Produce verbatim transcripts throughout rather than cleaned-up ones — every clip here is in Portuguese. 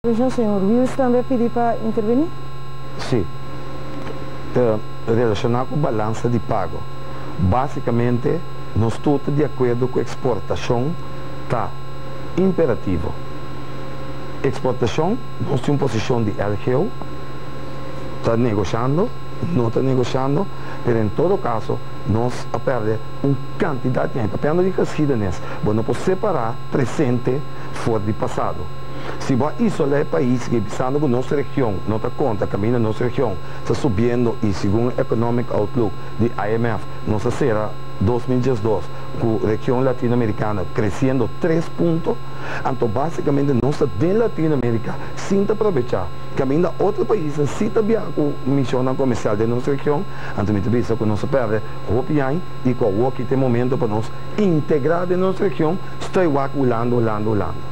Então, senhor Wills também pediu para intervenir? Sim. De, relacionado com balança de pago. Basicamente, nós estamos de acordo com a exportação, está imperativo. Exportação, nós temos posição de L G U, está negociando, não está negociando, mas em todo caso, nós a perder uma quantidade de tempo. Apenas de residência, mas não podemos separar presente fora de passado. Se você isolar o país que pensando que nossa região, nossa conta, caminho da nossa região, está subindo e segundo o Economic Outlook de I M F, nossa será dois mil e dezoito, com a região latino-americana crescendo três pontos, então basicamente nós de Latinoamérica, sem aproveitar, caminho de outros países, sem também com a missão comercial da nossa região, então me pensa que nós perde opião e com o que tem momento para nós integrar da nossa região, está olhando, olhando, olhando.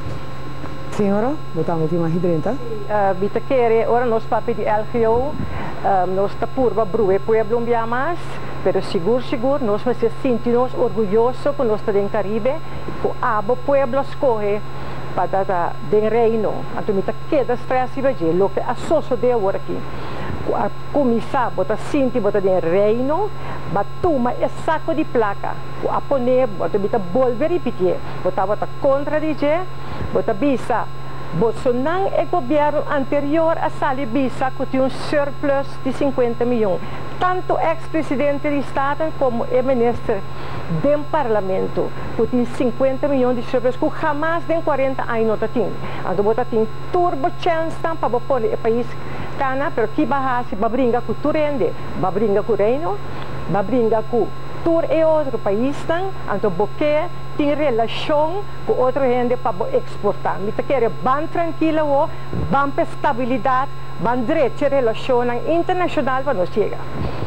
Senhora, votamos mais hidrenta. Vita quere, ora nós papi de L G U, nós está purva brue pueblo um mais, pero seguro, seguro, nós vamos sentir-nos orgulhosos que nós estamos em Caribe, que abo pueblo escorre para dar de reino. Então, me está queda stress e veja, o que associo de agora aqui. A começar, bota sentir, bota de reino, batuma é saco de placa, a poner, bota bita volver e repetir, bota bota contradizer, bota bisa. Bolsonaro é governo anterior a salir bisa que tinha um surplus de cinquenta milhões. Tanto o ex-presidente de Estado como o ministro do Parlamento que tinha cinquenta milhões de surplus que jamais em quarenta anos não tinha. Então, bota tem turbo chance para pôr o país cana, pero que barra se vai brincar com o rende, vai brincar com o reino, vai brincar com tur e outro país, então porque tem relação com outro rende para exportar. Me quer bem tranquilo, bem estabilidade, bem direito de relação internacional para nós chegar.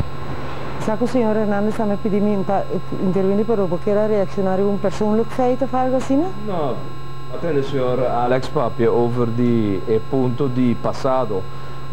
Sabe que o senhor Hernandes também pediu para intervir, pero porque era reaccionar a um persoonlijk feit of algo assim? Não, atende o senhor Alex Papia over de eh, ponto de passado.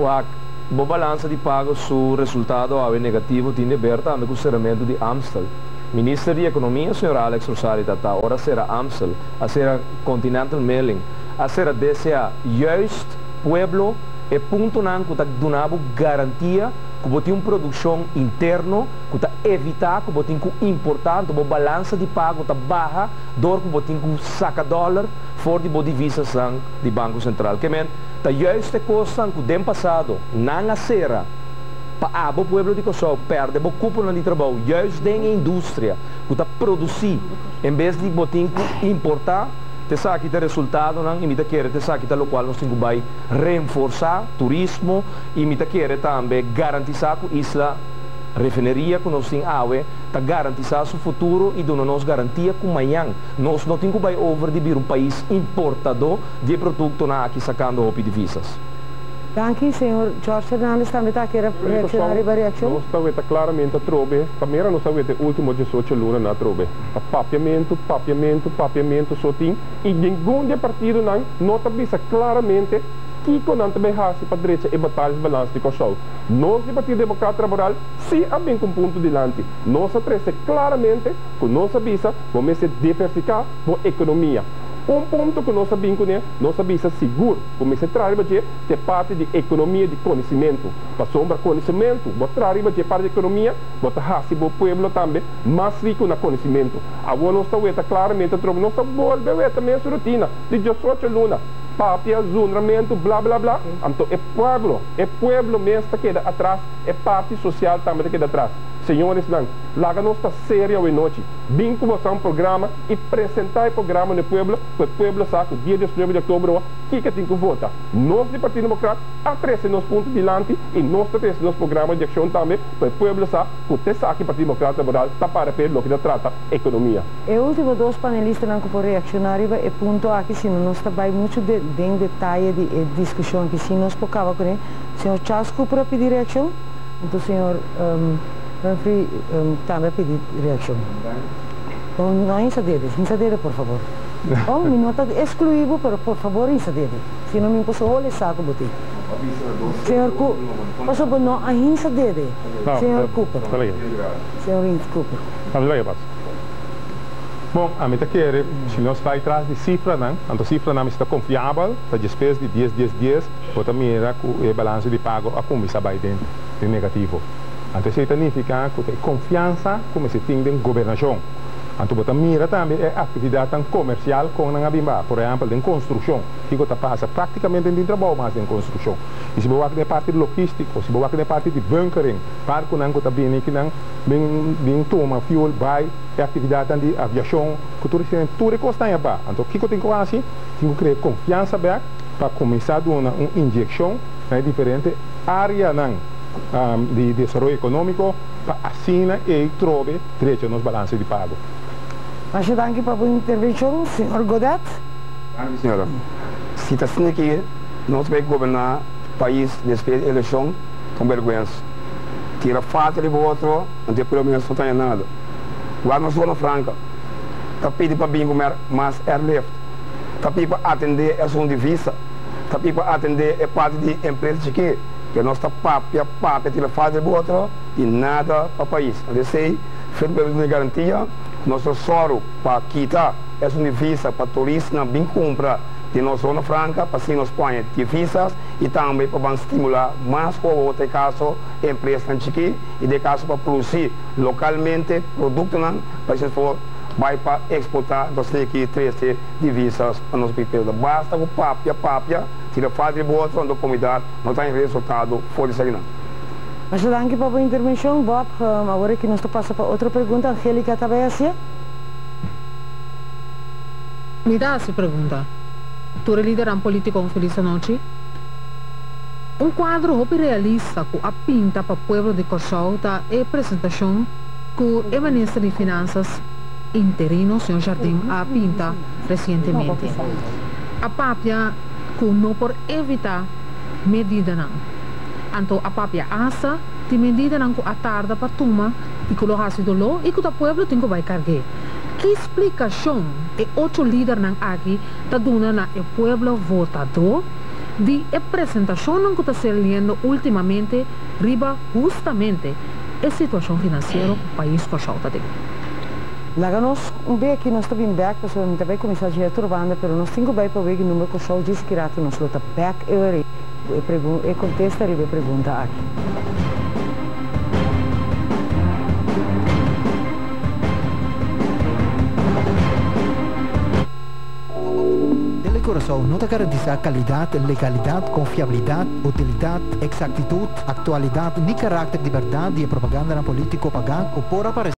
O balança de pago su resultado é negativo tem aberta a consideramento de Amstel. Ministro de Economia, senhor Alex Rosario Tata, ora será Amstel, a será Continental Mailing, a será desea juist pueblo e ponto nan que donava garantia que botem uma produção interna que está evitar que botem que importar, que balança de pago está baixa, dor que botem que saca dólar fora de divisas do Banco Central. Que men, está juist a coisa que dem passado não será para o povo de Kosovo perde o cúpula de trabalho, juist da indústria que está produzir, em vez de botem que importar. Te sabe que o resultado não imita querer, te sabe que o qual nós temos que reforçar turismo e imita querer também garantizar que a isla refineria que nós temos água, está garantizar o futuro e dando nos garantia que amanhã nós não temos que over de vir um país importador de produto aqui sacando roupa de divisas. Danke, senhor Jorge Hernandes também está aqui reaccionar a reação. Nós estamos claramente a trobe, primeiro nós estamos o último dezoito lunas na trobe. Papiamento, papiamento, papiamento só tem e nenhum partido não nota bisa claramente que não também raça para a direita e batalha de balanço de Kosovo. Nós, do Partido Democrata Laboral, sim, há bem com ponto de lante. Nós atrece claramente que nossa bisa vamos diversificar a economia. Um ponto que nós sabemos é nós sabemos seguro, como se trata de parte de economia de conhecimento. Para sombra conhecimento, botar de parte de economia, botar raça o povo também mais rico na conhecimento. Agora nós estamos claramente a trocar nossa boa também essa rotina de dezoito lunas. Papia, zonamento, blá blá blá. Então é povo, é povo mesmo que queda atrás, é parte social também que queda atrás. Senhores, não, lá nós está séria hoje noite. Vim com você um programa e apresentar o programa no povo, para o povo sabe, dia dezenove de outubro, o que que tem que votar. Nós, do Partido Democrata, atrece nos pontos de lante e nós atrece nos programas de ação também, para o povo sabe, que o sabe que o Partido Democrata Laboral está para pelo que trata economia. E último dois panelistas não podem reaccionar e ponto aqui, se não está bem muito de em detalhe de, de discussão que se nós pocava com ele. Senhor Charles Cooper pedir reação, então senhor um, Humphrey um, também pedir reação. Então, não insadede, insadede por favor. Oh, me nota excluído, pero por favor insadede. Se não me posso olhar saco botei. Senhor Cooper, posso não a insadede. Senhor Cooper. Senhor Cooper. Tá legal, passo. Bom, a meta quer, se nós vai atrás de cifra, não, a cifra não está confiável, a despesa de dez, dez, dez, pode mirar com o balanço de pago a como está vai dentro, de negativo. Então, isso significa que tem confiança como se tem em governação. Então, você mira também a atividade comercial com a Bimba, por exemplo, em construção, que você passa praticamente em trabalho, mas em construção. E se você vai na parte de logística, se você vai na parte de bunkering, para que você bem que não bem toma fuel, vai a atividade de aviação, que tudo isso tudo custa em ba. Então, o que você tem que fazer? Tem que criar confiança back para começar a dar uma injeção em diferentes áreas um, de desenvolvimento econômico, para assim e trocar direito nos balanços de pago. Acho que aqui para a intervenção, senhor Godet. Obrigado, senhora. Se está assim aqui, nós vamos governar o país depois da eleição com vergonha. Tira fácil de voto, não tem pelo menos não tem nada. Agora na Zona Franca, está pedindo para vir comer mais airlift, está pedindo para atender a zona de visa, está pedindo para atender a parte de empresa de aqui, que nós está papia, papia, tira fácil de voto e nada para o país. Eu sei, feito pela garantia, nosso soro para quitar essa divisa para turistas bem compra de nossa Zona Franca, para assim nós põe divisas e também para estimular mais com outro caso empresas aqui e de caso para produzir localmente produtos para se for vai para exportar, nós temos aqui três divisas para nós pedir. Basta com papia, papia, tira fácil de boa, quando a comunidade não tem resultado fora de seguir. Mas danke para a intervenção, Bob. Um, agora que nós passamos para outra pergunta, Angélica também assim? Me dá essa pergunta. Tu é líder político feliz noite? Um quadro realista que a pinta para o povo de Corsol da apresentação que o ministro de Finanças interino, senhor Jardim, a pinta recentemente. A papia que não por evitar medida não. Então a papia asa de medida não a tarda para tomar e que o hace do lo e que o povo tem que vai carregar. Que explicação é outro líder não aqui está dando na o povo votador de apresentação não que está se lendo ultimamente riba justamente a situação financeira do país que está tendo. Nós um bem aqui nós estamos back, pessoalmente vai começar a diretor banda, mas nós temos que vai para ver que o número que o show diz que rato nós luta back e e contesta a pergunta aqui. Coração não garantiza qualidade, legalidade, confiabilidade, utilidade, exactitud, atualidade, nem caráter de verdade e propaganda na política pagã ou por aparecer.